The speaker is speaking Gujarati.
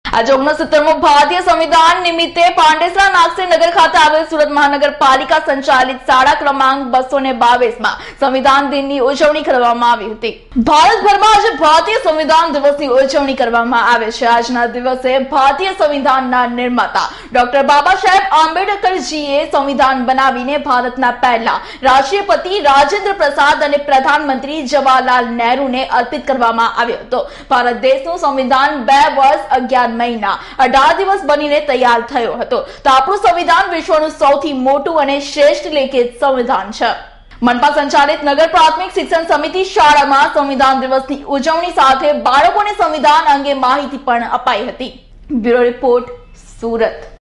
આજે 69મો ભારતીય સંવિધાન નિમિત્તે પાંડેસરા નાગસેર નગર ખાતે આવેલ સુરત મહાનગરપાલિકા સંચાલિત શાળા ક્રમાંક 222માં સંવિધાન દિનની ઉજવણી કરવામાં આવી હતી। ભારતભરમાં આજે ભારતીય સંવિધાન દિવસની ઉજવણી કરવામાં આવે છે। આજના દિવસે ભારતીય સંવિધાનના નિર્માતા ડોક્ટર બાબા સાહેબ આંબેડકરજીએ સંવિધાન બનાવીને ભારતના પહેલા રાષ્ટ્રપતિ રાજેન્દ્ર પ્રસાદ અને પ્રધાનમંત્રી જવાહરલાલ નહેરુને અર્પિત કરવામાં આવ્યો હતો। ભારત દેશનું સંવિધાન 2 વર્ષ 11 મહિના 18 દિવસ બનીને તૈયાર થયો હતો। તો આપણું સંવિધાન વિશ્વનું સૌથી મોટું અને શ્રેષ્ઠ લિખિત સંવિધાન છે। મનપા સંચાલિત નગર પ્રાથમિક શિક્ષણ સમિતિ શાળામાં સંવિધાન દિવસની ઉજવણી સાથે બાળકોને સંવિધાન અંગે માહિતી પણ અપાઈ હતી। Bureau report, Surat.